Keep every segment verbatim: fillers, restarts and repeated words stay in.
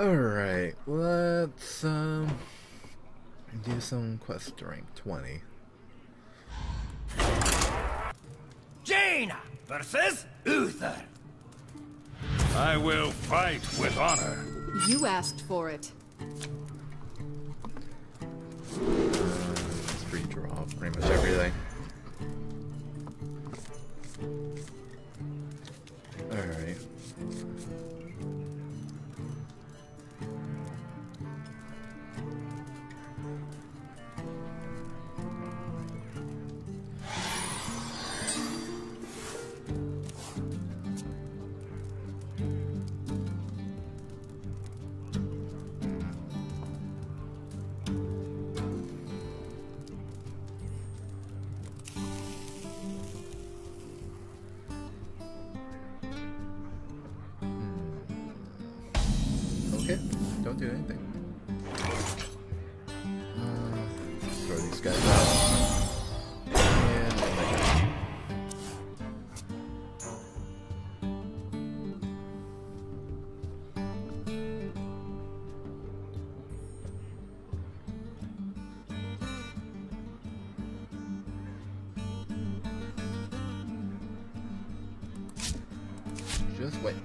Alright, let's um do some quest rank twenty. Jaina versus Uther. I will fight with honor. You asked for it. Uh, it's free draw pretty much everything. Alright. Okay, don't do anything. Uh, throw these guys out. And just wait.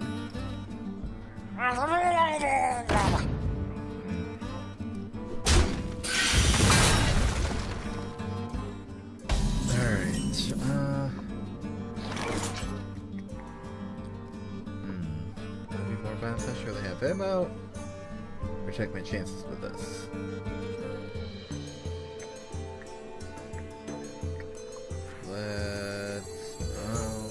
Alright, uh... Hmm... Would it be more beneficial to have him out? Or check my chances with this? Let's... Oh...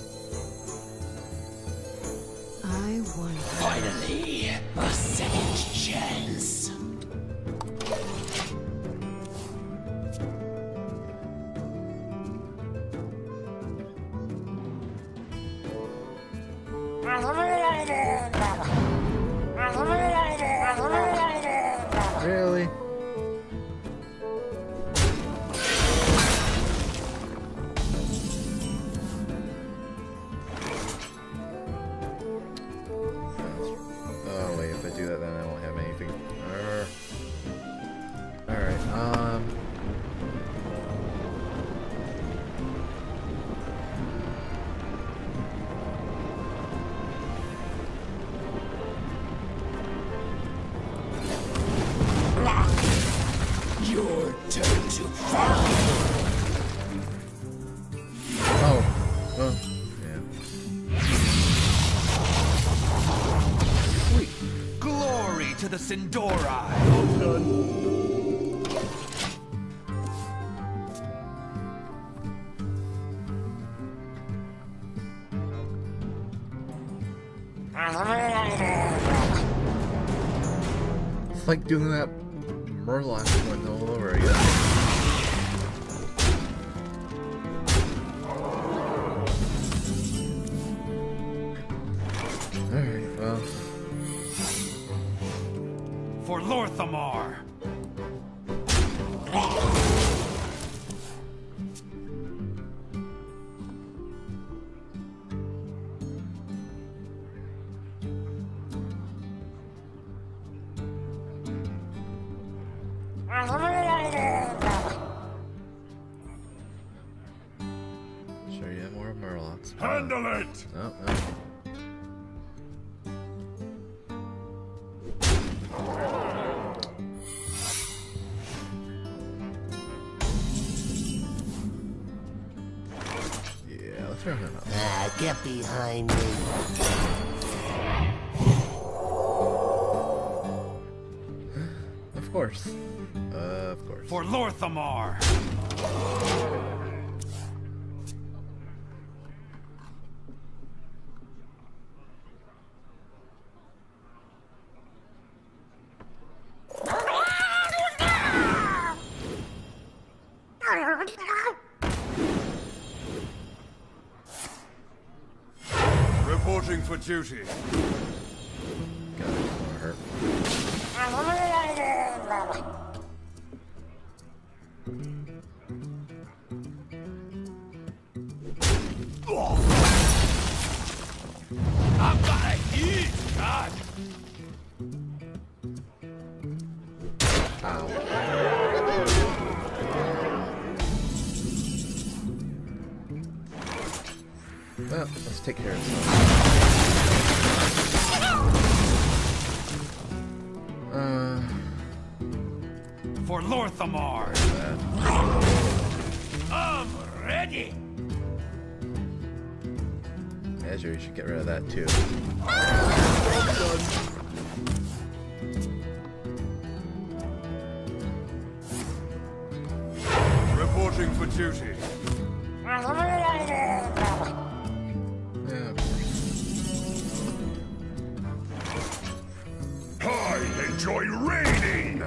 I wonder. Finally, a second chance. Really? Oh wait, if I do that then I won't have anything. Alright, um... Your turn to fight. Oh, well, yeah. Sweet glory to the Sindori. It's like doing that Murloc one all over again. Alright, well. For Lorthamar. Sure you have more Murlocs. Handle it. Oh, no. Yeah, let's throw him out. Ah, get behind me. Of course. Uh, of course. For Lorthamar. Reporting for duty. God, it's gonna hurt. I'm gonna eat, God. Ow. Well, let's take care of this. Uh, For Lorthamar! I'm ready! Azure, you should get rid of that too. Reporting for duty. Yeah, of course. I enjoy raiding!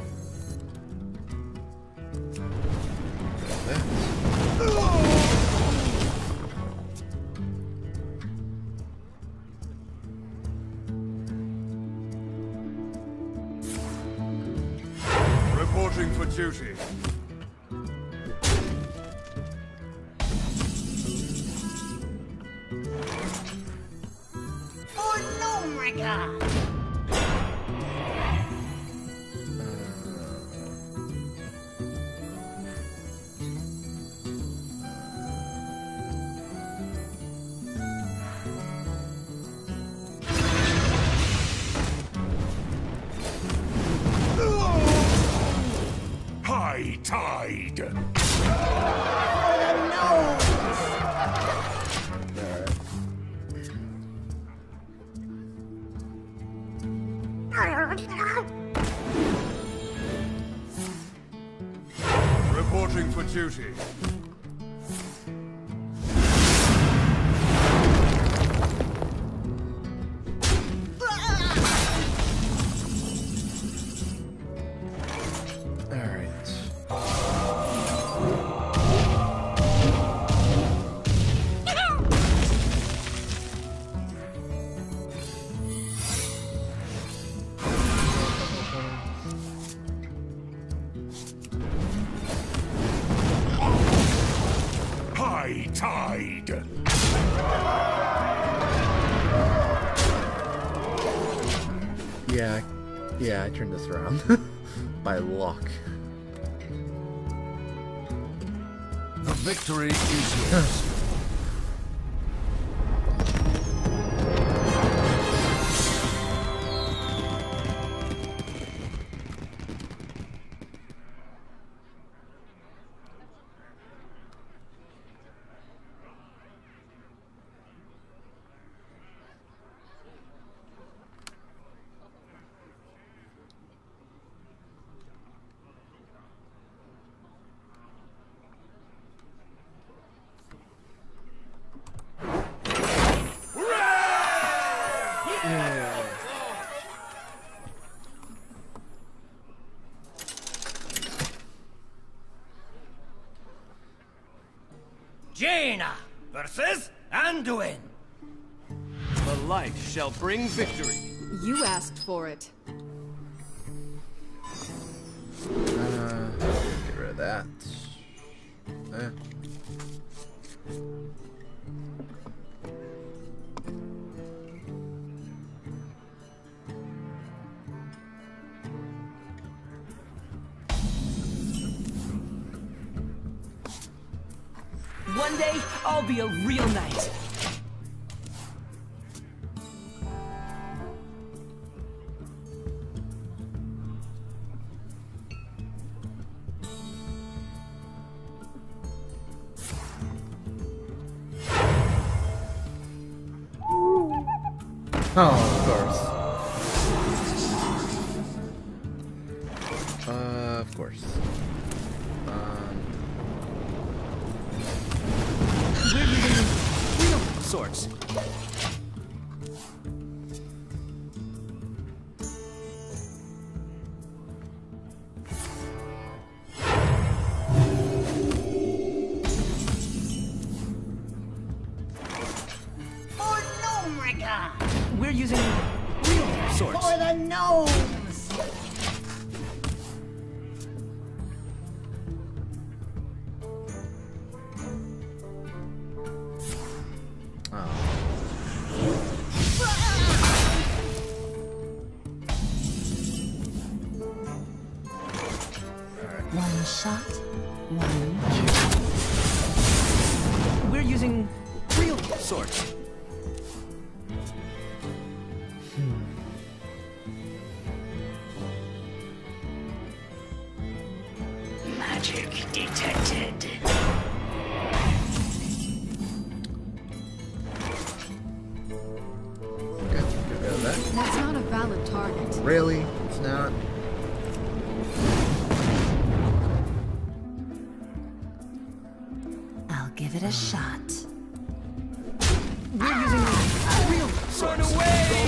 Reporting for duty. For Nomrica! High tide! Reporting for duty. High tide! Yeah, yeah, I turned this around by luck. The victory is yours. Jaina versus Anduin. The light shall bring victory. You asked for it. Uh, get rid of that. Eh. One day, I'll be a real knight. Oh, of course. Uh, of course. Um, We're using real sorts. For Nomrica! We're using real sorts. For the gnomes! One shot, one. We're using real swords. Magic detected. Okay, get rid of that. That's not a valid target. Really? It's not? I'll give it a shot. We're using real swords. Run away!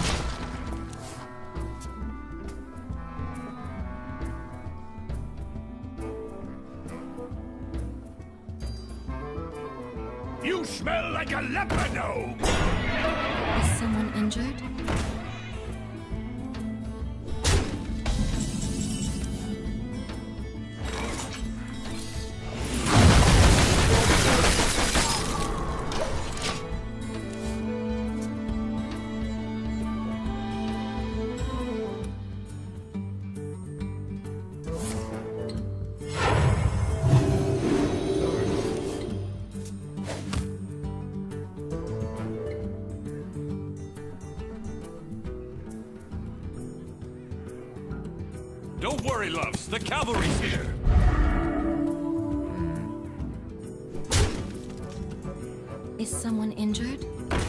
You smell like a leper gnome! Is someone injured? Don't worry, loves. The cavalry's here. Is someone injured?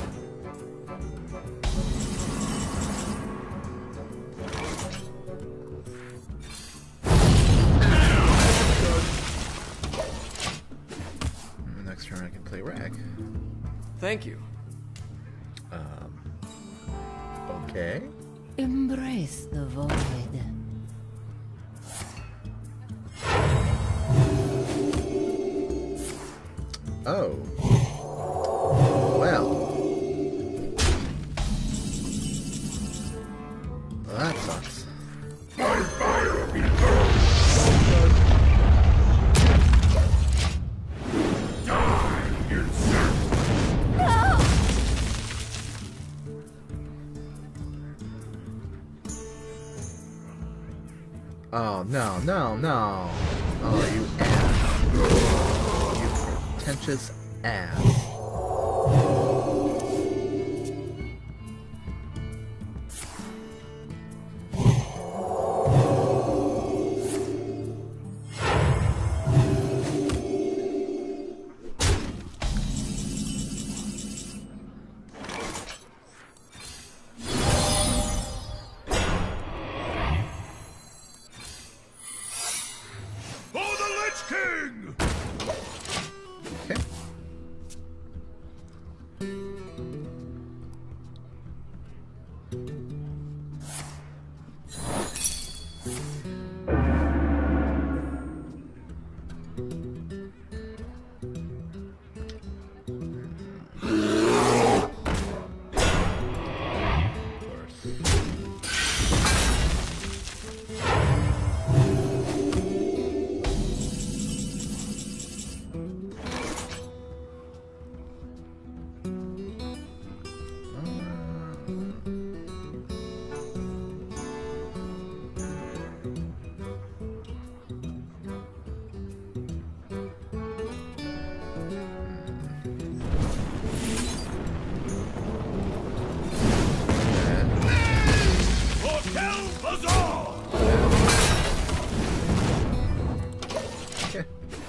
Next turn I can play Rag. Thank you. Um. Okay. Embrace the void. Oh. Well. Well, that sucks. My fire be burned! Die, insect! Oh, no, no, no. Oh, you ass. You pretentious ass. For the Lich King! Okay. Hotel Bazaar! Okay.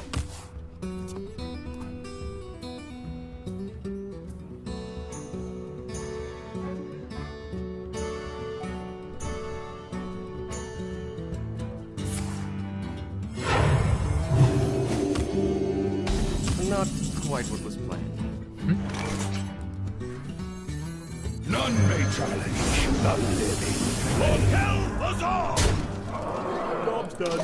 Not quite what was planned. None may challenge the living. Hotel Bazaar! Job's done.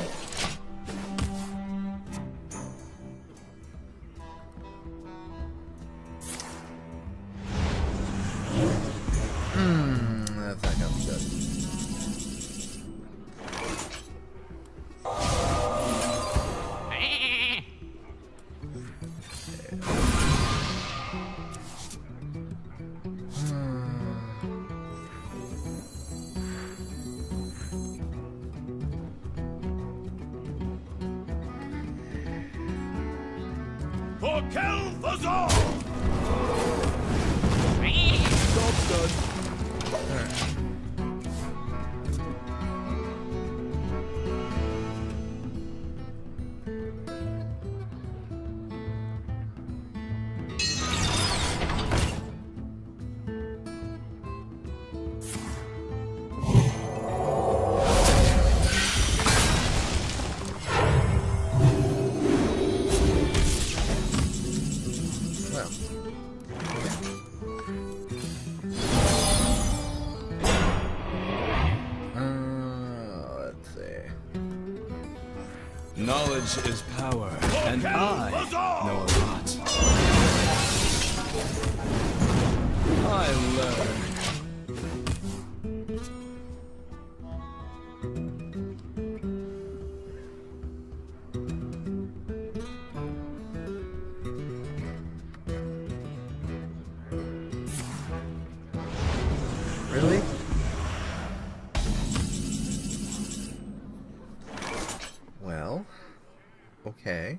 Hmm, that's not gonna be good. For Kel'Thuzor! Job's done. Alright. Knowledge is power, and I know a lot. I learn. Really? Well, okay.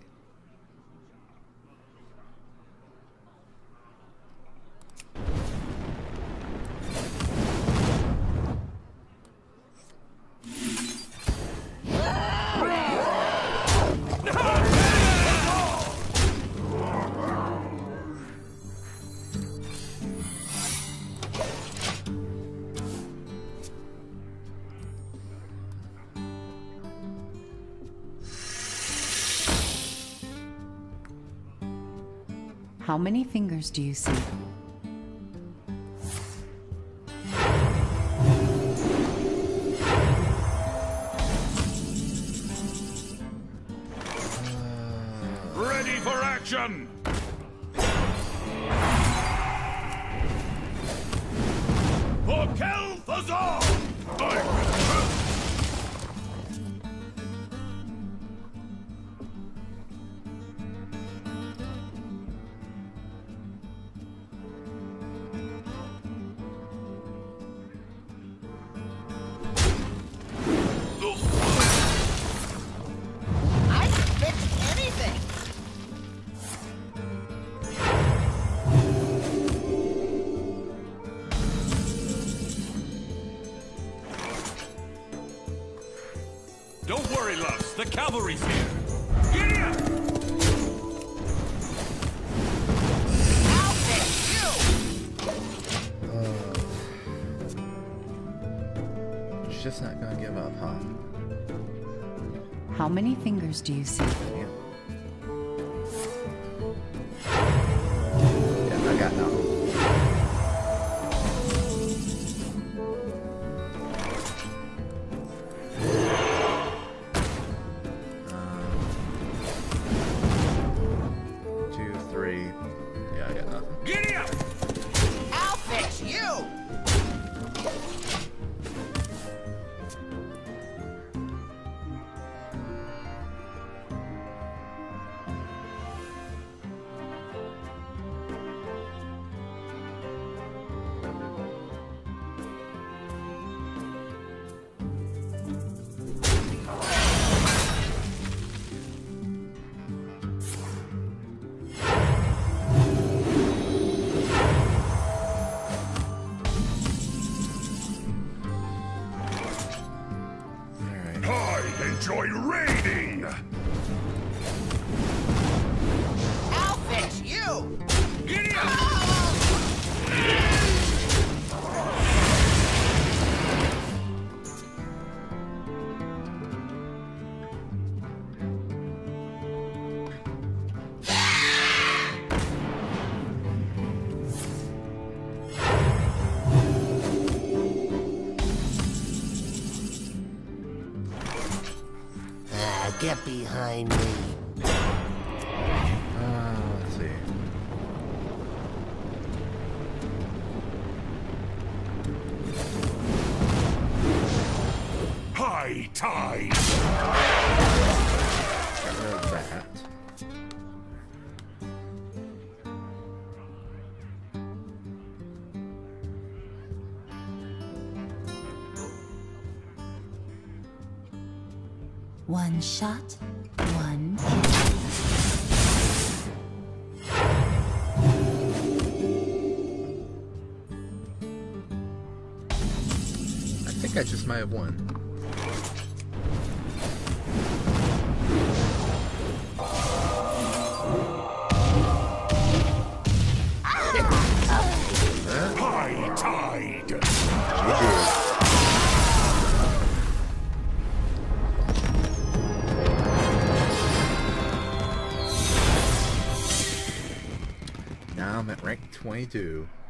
How many fingers do you see? Ready for action! For Kel'Thuzor! I can fix anything. Don't worry, loves. The cavalry's here. Giddy up! I'll fix you. She's just not gonna give up, huh? How many fingers do you see? Yeah. Yeah, I got nothing. Two, three. Yeah, I got nothing. Giddy up! I'll fix you. I enjoy raiding! I'll fix you. Giddy up! Ah, get behind me. Uh, let's see. High tide! Get rid of that. One shot, one kill. I just might have won. High tide. Now I'm at rank twenty-two.